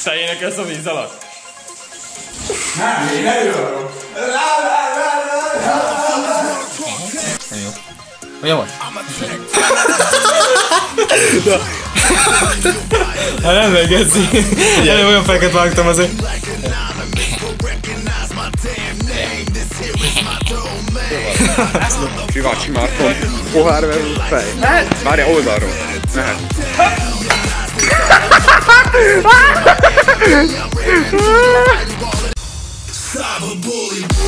Te énekelsz a víz alatt? Nem, én előadok. Jó. Olyan vagy? Hát nem megetszi. Elég olyan fejeket vágtam azért. Sivacsi Márton, pohár verő fej. Várja, oldalról. Mehet. Cyberbully.